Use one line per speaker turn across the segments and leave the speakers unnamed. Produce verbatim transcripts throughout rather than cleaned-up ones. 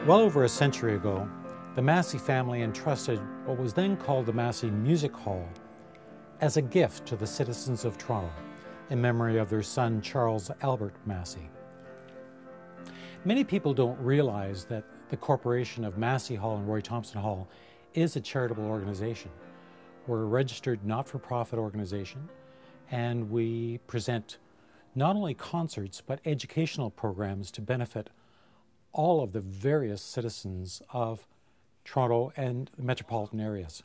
Well over a century ago, the Massey family entrusted what was then called the Massey Music Hall as a gift to the citizens of Toronto in memory of their son Charles Albert Massey. Many people don't realize that the corporation of Massey Hall and Roy Thomson Hall is a charitable organization. We're a registered not-for-profit organization, and we present not only concerts but educational programs to benefit all of the various citizens of Toronto and the metropolitan areas.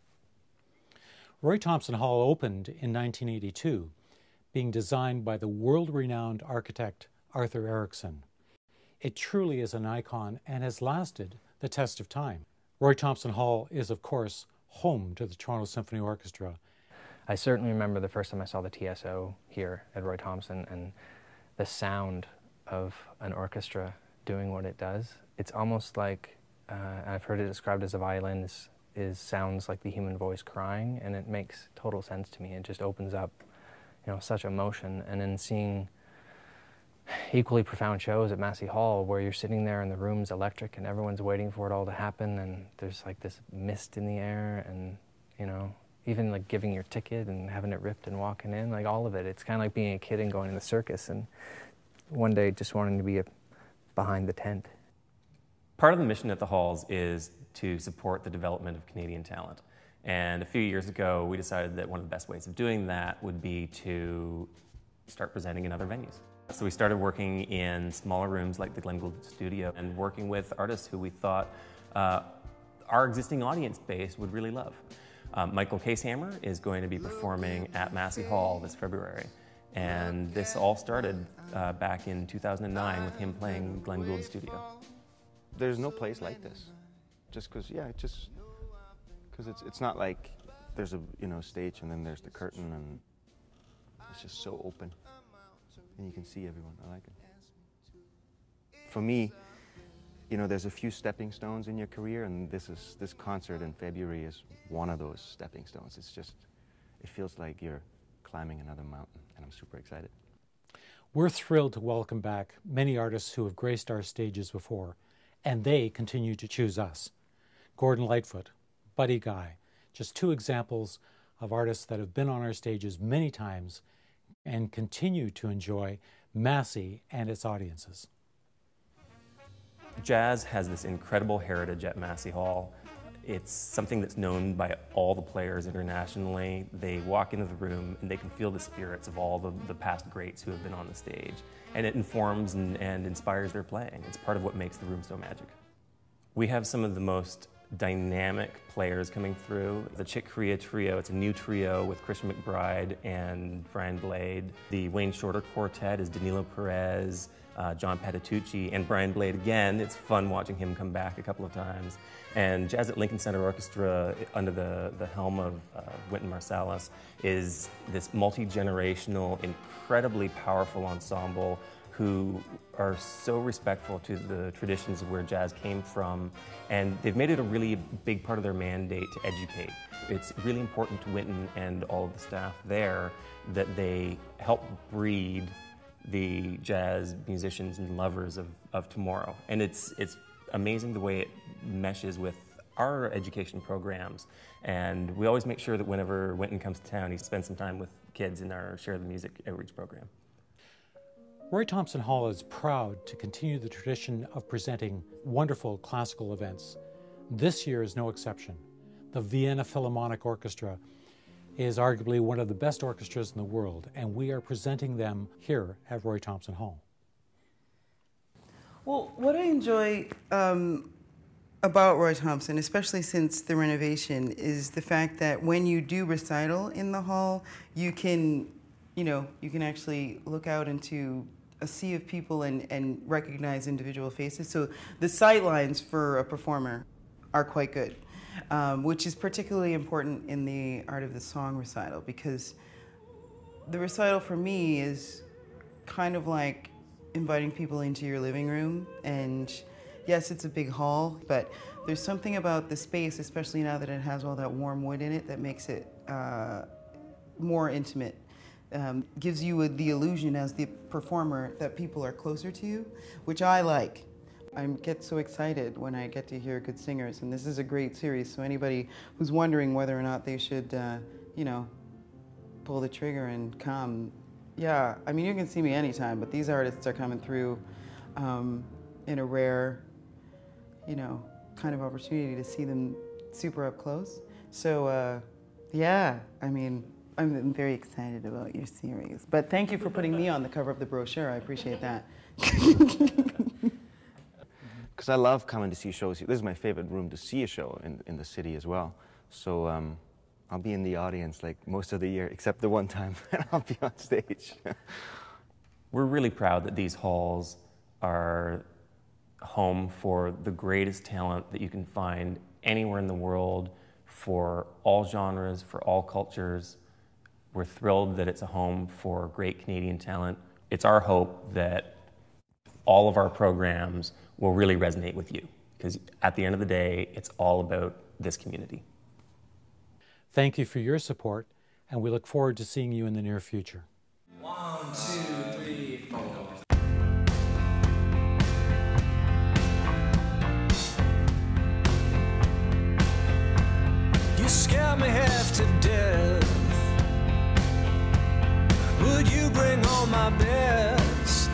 Roy Thomson Hall opened in nineteen eighty-two, being designed by the world-renowned architect Arthur Erickson. It truly is an icon and has lasted the test of time. Roy Thomson Hall is, of course, home to the Toronto Symphony Orchestra.
I certainly remember the first time I saw the T S O here at Roy Thomson, and the sound of an orchestra doing what it does. It's almost like, uh, I've heard it described as a violin is, is sounds like the human voice crying, and it makes total sense to me. It just opens up, you know, such emotion. And then seeing equally profound shows at Massey Hall where you're sitting there and the room's electric and everyone's waiting for it all to happen, and there's like this mist in the air, and, you know, even like giving your ticket and having it ripped and walking in, like all of it. It's kind of like being a kid and going to the circus, and one day just wanting to be a behind the tent.
Part of the mission at the Halls is to support the development of Canadian talent. And a few years ago, we decided that one of the best ways of doing that would be to start presenting in other venues. So we started working in smaller rooms like the Gould studio and working with artists who we thought uh, our existing audience base would really love. Um, Michael Kaeshammer is going to be performing at Massey Hall this February. And this all started uh, back in two thousand nine with him playing Glenn Gould's studio.
There's no place like this. Just because, yeah, just because it's, it's not like there's a, you know, stage and then there's the curtain, and it's just so open. And you can see everyone. I like it. For me, you know, there's a few stepping stones in your career, and this is this concert in February is one of those stepping stones. It's just, it feels like you're climbing another mountain, and I'm super excited.
We're thrilled to welcome back many artists who have graced our stages before, and they continue to choose us. Gordon Lightfoot, Buddy Guy, just two examples of artists that have been on our stages many times and continue to enjoy Massey and its audiences.
Jazz has this incredible heritage at Massey Hall. It's something that's known by all the players internationally. They walk into the room and they can feel the spirits of all the, the past greats who have been on the stage. And it informs and, and inspires their playing. It's part of what makes the room so magic. We have some of the most dynamic players coming through. The Chick Corea Trio, it's a new trio with Christian McBride and Brian Blade. The Wayne Shorter Quartet is Danilo Perez, uh, John Patitucci, and Brian Blade again. It's fun watching him come back a couple of times. And Jazz at Lincoln Centre Orchestra, under the, the helm of uh, Wynton Marsalis, is this multi-generational, incredibly powerful ensemble who are so respectful to the traditions of where jazz came from, and they've made it a really big part of their mandate to educate. It's really important to Wynton and all of the staff there that they help breed the jazz musicians and lovers of, of tomorrow. And it's, it's amazing the way it meshes with our education programs. And we always make sure that whenever Wynton comes to town, he spends some time with kids in our Share the Music Outreach program.
Roy Thomson Hall is proud to continue the tradition of presenting wonderful classical events. This year is no exception. The Vienna Philharmonic Orchestra is arguably one of the best orchestras in the world, and we are presenting them here at Roy Thomson Hall.
Well, what I enjoy um, about Roy Thomson, especially since the renovation, is the fact that when you do recital in the hall, you can, you know, you can actually look out into a sea of people and, and recognize individual faces. So the sight lines for a performer are quite good, um, which is particularly important in the Art of the Song recital, because the recital for me is kind of like inviting people into your living room. And yes, it's a big hall, but there's something about the space, especially now that it has all that warm wood in it, that makes it uh, more intimate. Um, gives you a, the illusion as the performer that people are closer to you, which I like. I get so excited when I get to hear good singers, and this is a great series, so anybody who's wondering whether or not they should, uh, you know, pull the trigger and come, yeah, I mean, you can see me anytime, but these artists are coming through um, in a rare, you know, kind of opportunity to see them super up close. So, uh, yeah, I mean, I'm very excited about your series. But thank you for putting me on the cover of the brochure. I appreciate that.
Because I love coming to see shows. This is my favorite room to see a show in, in the city as well. So um, I'll be in the audience like most of the year, except the one time I'll be on stage.
We're really proud that these halls are home for the greatest talent that you can find anywhere in the world, for all genres, for all cultures. We're thrilled that it's a home for great Canadian talent. It's our hope that all of our programs will really resonate with you, because at the end of the day, it's all about this community.
Thank you for your support, and we look forward to seeing you in the near future.
One, two, three, four. You scare me half to death. Would you bring all my best?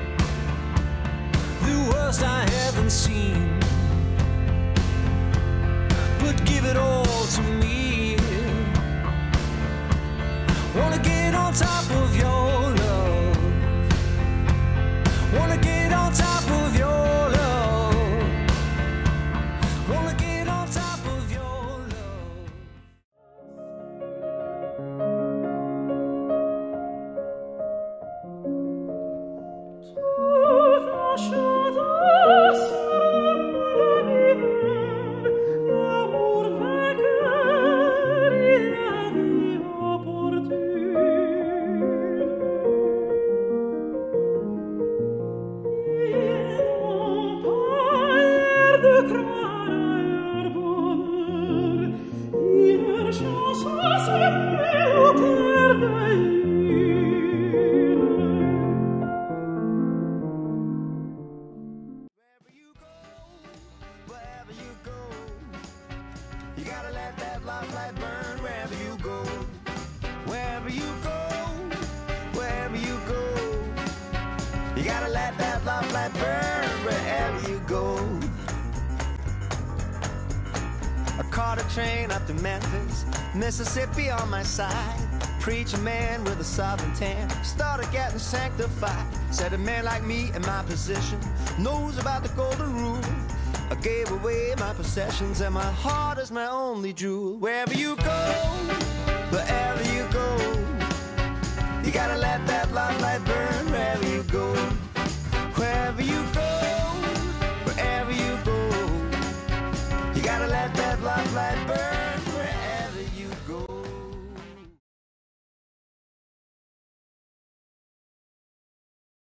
The worst I haven't seen, but give it all to me. Wanna get on top of your love. Wanna get on top of your love. Wanna get on top of your love.
Train up to Memphis, Mississippi on my side. Preacher man with a southern tan started getting sanctified. Said a man like me in my position knows about the golden rule. I gave away my possessions and my heart is my only jewel. Wherever you go,